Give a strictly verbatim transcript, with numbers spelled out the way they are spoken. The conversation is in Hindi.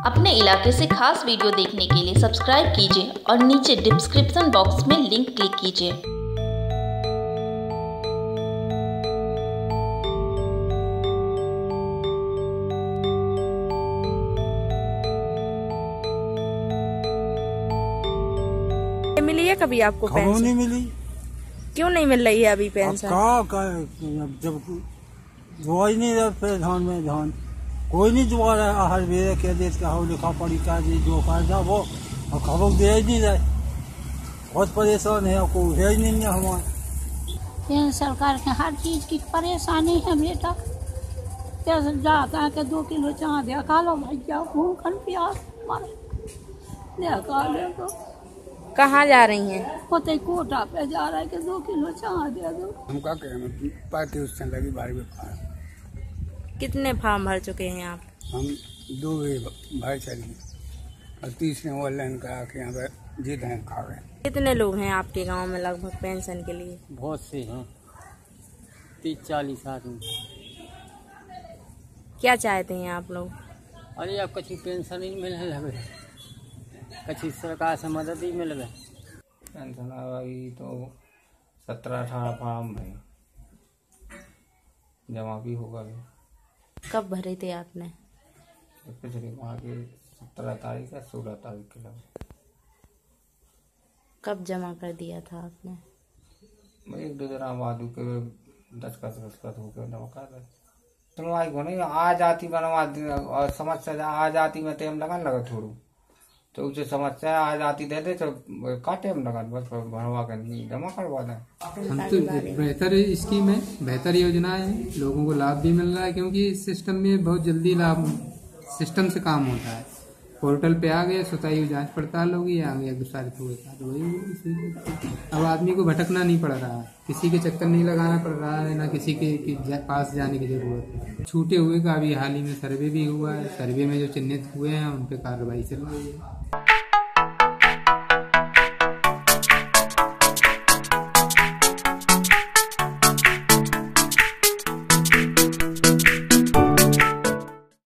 अपने इलाके से खास वीडियो देखने के लिए सब्सक्राइब कीजिए और नीचे डिस्क्रिप्शन बॉक्स में लिंक क्लिक कीजिए। मिली है कभी आपको पेंशन? नहीं मिली। क्यों नहीं मिल रही है अभी पेंशन? जब दवाई नहीं रहा फिर धान में धान कोई नहीं दुआ रहा हर वेरे कह दे हो लिखा पढ़ी का दी जो कर जा वो और खबर दे ही नहीं रहे। बहुत परेशान है, कोई है ही नहीं है हमारे। सरकार के हर चीज की परेशानी है बेटा। कैसे जाता है कि दो किलो चाह दिया खा लो भैया, भूख प्यास मारे दिया खा ले तो। कहाँ जा रही हैं? पोते कोटा पे जा रहा है कि दो किलो चाह दिया दो। हम क्या करें, पार्टी उस समय लगी बारी में फार्म। कितने फार्म भर चुके हैं आप? हम दो भाई चली और तीसरे ऑनलाइन करा के यहाँ पे जीत हैं खा गए। कितने लोग हैं आपके गांव में लगभग पेंशन के लिए? बहुत से हैं, तीस चालीस आदमी। क्या चाहते हैं आप लोग? अरे अब कच्ची पेंशन ही मिलने लगे, कच्ची सरकार से मदद ही मिल गई। पेंशन आई तो सत्रह अठारह फार्म है, जमा भी होगा भी। कब भरे थे आपने? पिछले माह के सत्रह तारीख या सोलह तारीख के लगे। कब जमा कर दिया था आपने? मैं एक दो दिन बाद के दस्खत दस्खत होकर जमा कर रहे। सुनवाई को नहीं आ जाती बनवा और समस्या आ जाती में टाइम लगा लगा थोड़ू तो उसे समस्या आ जाती दे दे तो का टाइम लगा बस भरवा कर जमा करवा दें। हम तो बेहतर स्कीम है, बेहतर योजना है, लोगों को लाभ भी मिल रहा है क्योंकि इस सिस्टम में बहुत जल्दी लाभ सिस्टम से काम होता है। पोर्टल पे आ गए, स्वतः जांच पड़ताल होगी, आ गया सारे तो वही। अब आदमी को भटकना नहीं पड़ रहा है, किसी के चक्कर नहीं लगाना पड़ रहा है, ना किसी के पास जाने की जरूरत है। छूटे हुए का अभी हाल ही में सर्वे भी हुआ है, सर्वे में जो चिन्हित हुए हैं उन पे कार्रवाई चल रही है।